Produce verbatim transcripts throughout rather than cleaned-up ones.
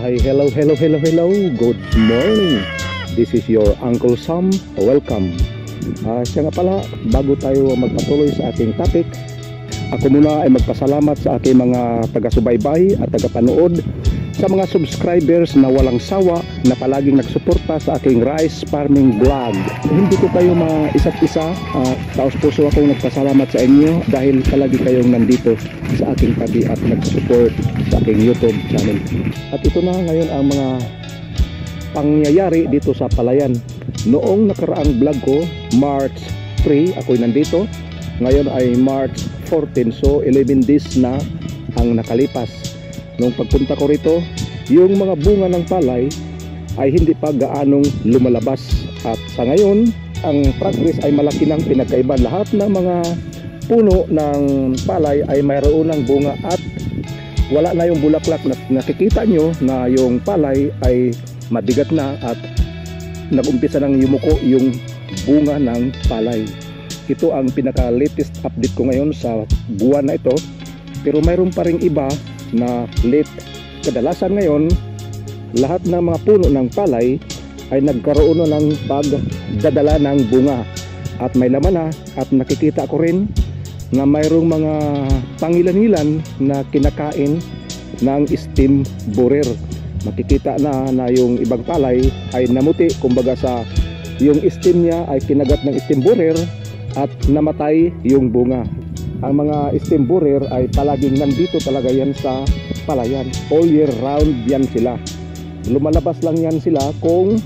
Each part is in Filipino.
Hi, hello, hello, hello, hello. Good morning. This is your Uncle Sam. Welcome. Uh, siya nga pala, bago tayo magpatuloy sa ating topic, ako muna ay magpasalamat sa aking mga taga-subaybay at taga-panood, sa mga subscribers na walang sawa na palaging nagsuporta sa aking rice farming vlog. Hindi ko kayo ma-isa't isa, uh, taos puso akong nagpasalamat sa inyo dahil palagi kayong nandito sa aking tabi at nag-support sa aking YouTube channel. At ito na ngayon ang mga pangyayari dito sa Palayan. Noong nakaraang vlog ko, March three, ako'y nandito. Ngayon ay March fourteen, so eleven days na ang nakalipas. Nung pagpunta ko rito, yung mga bunga ng palay ay hindi pa gaanong lumalabas. At sa ngayon, ang progress ay malaki ng pinagkaiba. Lahat ng mga puno ng palay ay mayroon ng bunga at wala na yung bulaklak. Nakikita nyo na yung palay ay mabigat na at nag-umpisa ng yumuko yung bunga ng palay. Ito ang pinaka-latest update ko ngayon sa buwan na ito. Pero mayroon pa ring iba na late. Kadalasan ngayon, lahat ng mga puno ng palay ay nagkaroon na ng pagdadala ng bunga at may laman na. At nakikita ko rin na mayroong mga pangilan-ilan na kinakain ng stem borer. Makikita na na yung ibang palay ay namuti, kumbaga sa yung stem niya ay kinagat ng stem borer at namatay yung bunga. Ang mga stem borer ay palaging nandito talaga yan sa palayan. All year round yan sila. Lumalabas lang yan sila kung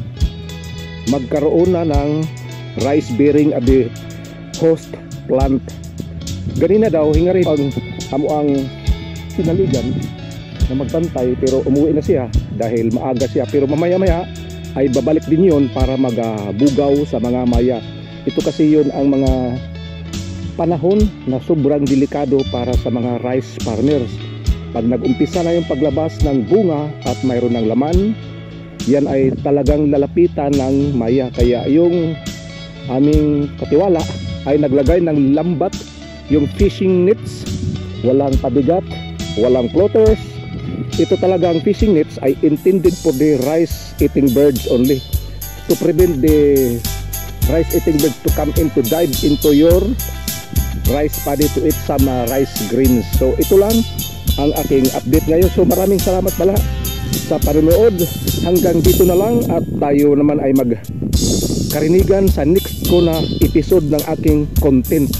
magkaroon na ng rice bearing abi host plant. Ganina daw, hinga rin pag amo ang sinaligan na magbantay, pero umuwi na siya dahil maaga siya. Pero mamaya maya ay babalik din yun para magabugaw sa mga maya. Ito kasi yun ang mga panahon na sobrang delikado para sa mga rice farmers. Pag nag-umpisa na yung paglabas ng bunga at mayroon ng laman, yan ay talagang lalapitan ng maya. Kaya yung aming katiwala ay naglagay ng lambat, yung fishing nets, walang pabigat, walang floaters. Ito talagang fishing nets ay intended for the rice eating birds only, to prevent the rice eating birds to come in to dive into your rice paddy to eat some uh, rice greens. So ito lang ang aking update ngayon. So maraming salamat pala sa panonood. Hanggang dito na lang at tayo naman ay magkarinigan sa next ko na episode ng aking content.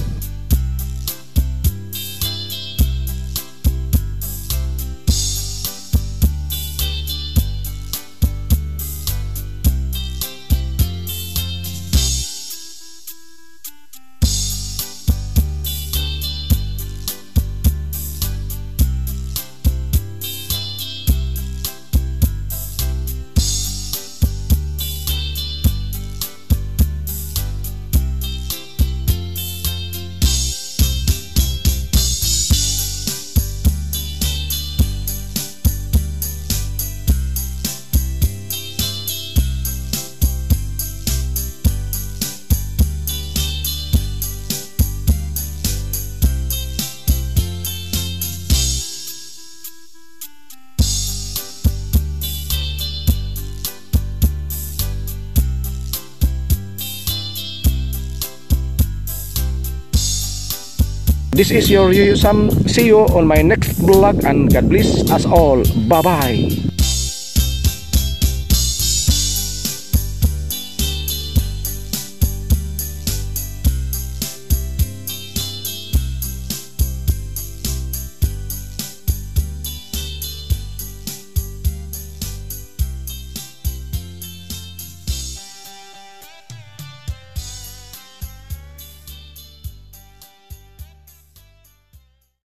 This is your Yuyu Sam. See you on my next vlog and God bless us all. Bye bye.